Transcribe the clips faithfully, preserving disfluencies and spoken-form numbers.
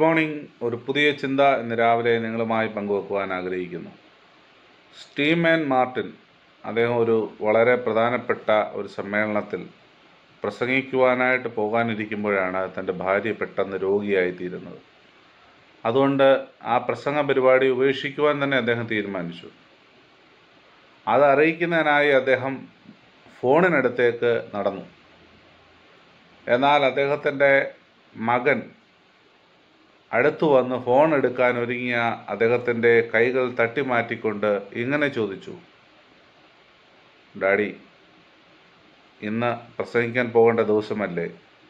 Morning. ഒരു പുതിയ ചിന്ത ഇന്ന് രാവിലെ നിങ്ങളുമായി പങ്കുവെക്കുവാൻ ആഗ്രഹിക്കുന്നു. സ്റ്റീവൻ മാർട്ടിൻ അദ്ദേഹം ഒരു വളരെ പ്രധാനപ്പെട്ട ഒരു സമ്മേളനത്തിൽ പ്രസംഗിക്കുവാനായിട്ട് പോകാനിരിക്കുമ്പോഴാണ് തൻ്റെ ഭാര്യ പെട്ടെന്ന് രോഗിയായിത്തീരുന്നത്. അതുകൊണ്ട് ആ പ്രസംഗ പരിപാടി ഉപേക്ഷിക്കുവാൻ തന്നെ അദ്ദേഹം തീരുമാനിച്ചു. അത് അറിയിക്കുന്നതിനായി അദ്ദേഹം ഫോണിനടുത്തേക്ക് നടന്നു. എന്നാൽ അദ്ദേഹത്തിൻ്റെ മകൻ അടുത്തു വന്ന് ഫോൺ എടുക്കാൻ ഒരുങ്ങിയ അദ്ദേഹത്തിൻ്റെ കൈകൾ തട്ടിമാറ്റിക്കൊണ്ട് ഇങ്ങനെ ചോദിച്ചു, ഡാഡി, ഇന്ന് പ്രസംഗിക്കാൻ പോകേണ്ട ദിവസമല്ലേ?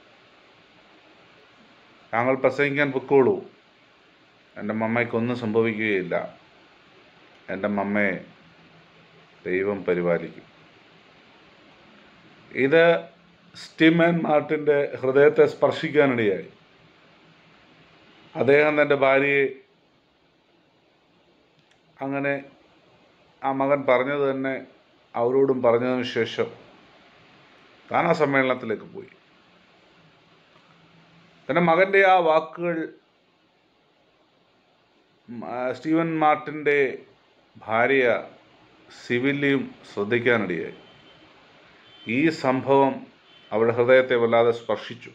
താങ്കൾ പ്രസംഗിക്കാൻ പൊക്കോളൂ. എൻ്റെ മമ്മയ്ക്കൊന്നും സംഭവിക്കുകയില്ല. എൻ്റെ മമ്മയെ ദൈവം പരിപാലിക്കും. ഇത് സ്റ്റീവൻ മാർട്ടിൻ്റെ ഹൃദയത്തെ സ്പർശിക്കാനിടയായി. അദ്ദേഹം തൻ്റെ ഭാര്യയെ അങ്ങനെ ആ മകൻ പറഞ്ഞത് തന്നെ അവരോടും പറഞ്ഞതിന് ശേഷം താൻ ആ സമ്മേളനത്തിലേക്ക് പോയി. തൻ്റെ മകൻ്റെ ആ വാക്കുകൾ സ്റ്റീവൻ മാർട്ടിൻ്റെ ഭാര്യ സിവിലിയും ശ്രദ്ധിക്കാനിടയായി. ഈ സംഭവം അവരുടെ ഹൃദയത്തെ വല്ലാതെ സ്പർശിച്ചു.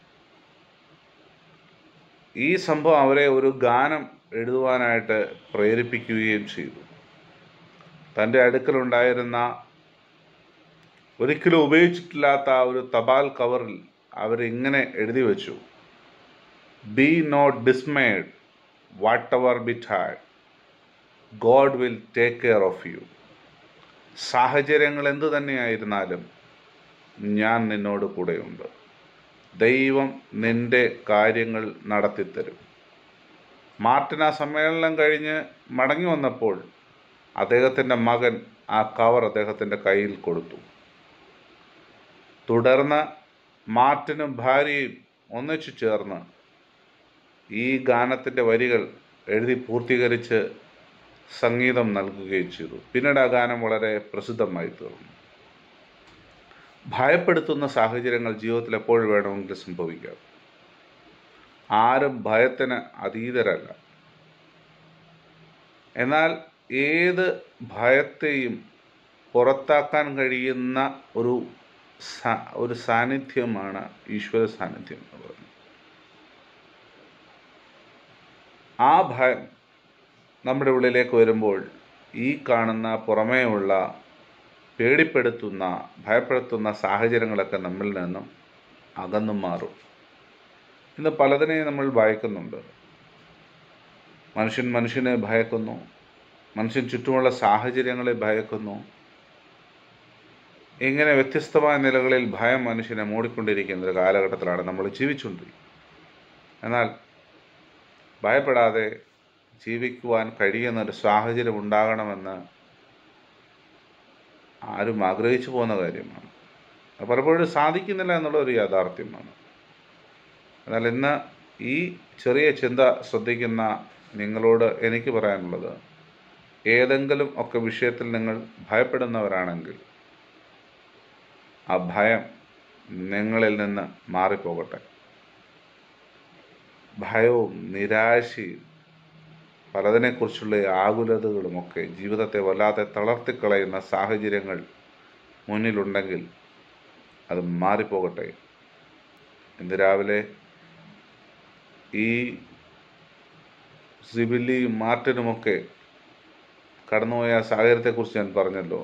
ഈ സംഭവം അവരെ ഒരു ഗാനം എഴുതുവാനായിട്ട് പ്രേരിപ്പിക്കുകയും ചെയ്തു. തൻ്റെ അടുക്കലുണ്ടായിരുന്ന ഒരിക്കലും ഉപയോഗിച്ചിട്ടില്ലാത്ത ഒരു തപാൽ കവറിൽ അവരിങ്ങനെ എഴുതി വച്ചു, be not dismayed, whatever betide, God will take care of you. സാഹചര്യങ്ങൾ എന്തു തന്നെയായിരുന്നാലും ഞാൻ നിന്നോട് കൂടെയുണ്ട്. ദൈവം നിൻ്റെ കാര്യങ്ങൾ നടത്തിത്തരും. മാർട്ടിൻ ആ സമ്മേളനം കഴിഞ്ഞ് മടങ്ങി വന്നപ്പോൾ അദ്ദേഹത്തിൻ്റെ മകൻ ആ കവർ അദ്ദേഹത്തിൻ്റെ കയ്യിൽ കൊടുത്തു. തുടർന്ന് മാർട്ടിനും ഭാര്യയും ഒന്നിച്ചു ചേർന്ന് ഈ ഗാനത്തിൻ്റെ വരികൾ എഴുതി പൂർത്തീകരിച്ച് സംഗീതം നൽകുകയും ചെയ്തു. പിന്നീട് ആ ഗാനം വളരെ പ്രസിദ്ധമായി തീർന്നു. ഭയപ്പെടുത്തുന്ന സാഹചര്യങ്ങൾ ജീവിതത്തിൽ എപ്പോഴും വേണമെങ്കിലും സംഭവിക്കാം. ആരും ഭയത്തിന് അതീതരല്ല. എന്നാൽ ഏത് ഭയത്തെയും പുറത്താക്കാൻ കഴിയുന്ന ഒരു ഒരു സാന്നിധ്യമാണ് ഈശ്വര സാന്നിധ്യം എന്ന് പറയുന്നത്. ആ ഭയം നമ്മുടെ ഉള്ളിലേക്ക് വരുമ്പോൾ ഈ കാണുന്ന പുറമേയുള്ള പേടിപ്പെടുത്തുന്ന ഭയപ്പെടുത്തുന്ന സാഹചര്യങ്ങളൊക്കെ നമ്മിൽ നിന്നും അകന്നു മാറും. ഇന്ന് പലതിനെയും നമ്മൾ ഭയക്കുന്നുണ്ട്. മനുഷ്യൻ മനുഷ്യനെ ഭയക്കുന്നു. മനുഷ്യൻ ചുറ്റുമുള്ള സാഹചര്യങ്ങളെ ഭയക്കുന്നു. ഇങ്ങനെ വ്യത്യസ്തമായ നിലകളിൽ ഭയം മനുഷ്യനെ മൂടിക്കൊണ്ടിരിക്കുന്ന ഒരു കാലഘട്ടത്തിലാണ് നമ്മൾ ജീവിച്ചുകൊണ്ടിരിക്കുന്നത്. എന്നാൽ ഭയപ്പെടാതെ ജീവിക്കുവാൻ കഴിയുന്ന ഒരു സാഹചര്യം ഉണ്ടാകണമെന്ന് ആരും ആഗ്രഹിച്ചു പോകുന്ന കാര്യമാണ്. പലപ്പോഴും സാധിക്കുന്നില്ല എന്നുള്ളൊരു യാഥാർത്ഥ്യമാണ്. എന്നാൽ ഇന്ന് ഈ ചെറിയ ചിന്ത ശ്രദ്ധിക്കുന്ന നിങ്ങളോട് എനിക്ക് പറയാനുള്ളത്, ഏതെങ്കിലും ഒക്കെ വിഷയത്തിൽ നിങ്ങൾ ഭയപ്പെടുന്നവരാണെങ്കിൽ ആ ഭയം നിങ്ങളിൽ നിന്ന് മാറിപ്പോകട്ടെ. ഭയവും നിരാശയും പലതിനെക്കുറിച്ചുള്ള ആകുലതകളുമൊക്കെ ജീവിതത്തെ വല്ലാതെ തളർത്തിക്കളയുന്ന സാഹചര്യങ്ങൾ മുന്നിലുണ്ടെങ്കിൽ അത് മാറിപ്പോകട്ടെ. ഇന്ന് രാവിലെ ഈ സിബിലിയും മാർട്ടിനുമൊക്കെ കടന്നുപോയ സാഹചര്യത്തെക്കുറിച്ച് ഞാൻ പറഞ്ഞല്ലോ.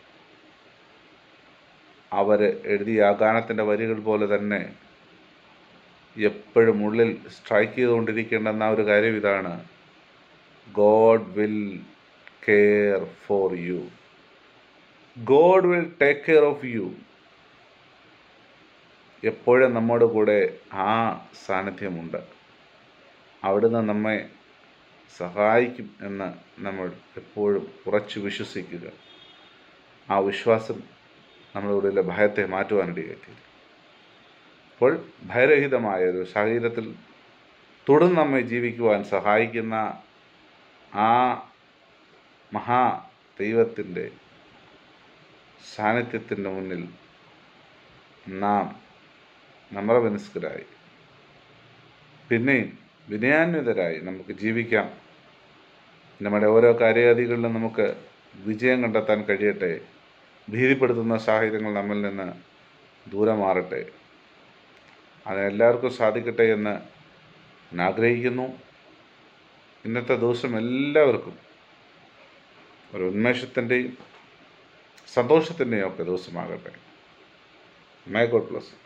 അവർ എഴുതിയ ആ ഗാനത്തിൻ്റെ വരികൾ പോലെ തന്നെ എപ്പോഴും ഉള്ളിൽ സ്ട്രൈക്ക് ചെയ്തുകൊണ്ടിരിക്കേണ്ടെന്ന ഒരു കാര്യം ഇതാണ്, God will care for you. God will take care of you. എപ്പോഴും നമ്മുടെ കൂടെ ആ സാന്നിധ്യമുണ്ട്. അവിടുന്ന് നമ്മെ സഹായിക്കും എന്ന് നമ്മൾ എപ്പോഴും ഉറച്ചു വിശ്വസിക്കുക. ആ വിശ്വാസം നമ്മുടെ ഉള്ളിലെ ഭയത്തെ മാറ്റുവാനിടയായി. അപ്പോൾ ഭയരഹിതമായ ഒരു സാഹചര്യത്തിൽ തുടർന്ന് നമ്മെ ജീവിക്കുവാൻ സഹായിക്കുന്ന ആ മഹാ ദൈവത്തിൻ്റെ സാന്നിധ്യത്തിൻ്റെ മുന്നിൽ നാം നമ്രമനസ്കരായി പിന്നെയും വിനയാന്വിതരായി നമുക്ക് ജീവിക്കാം. നമ്മുടെ ഓരോ കാര്യാദികളിലും നമുക്ക് വിജയം കണ്ടെത്താൻ കഴിയട്ടെ. ഭീതിപ്പെടുത്തുന്ന സാഹചര്യങ്ങൾ നമ്മിൽ നിന്ന് ദൂരെ മാറട്ടെ. അതെല്ലാവർക്കും സാധിക്കട്ടെ എന്ന് ഞാൻ ആഗ്രഹിക്കുന്നു. ഇന്നത്തെ ദിവസം എല്ലാവർക്കും ഒരു ഉന്മേഷത്തിൻ്റെയും സന്തോഷത്തിൻ്റെയും ഒക്കെ ദിവസമാകട്ടെ. May God bless.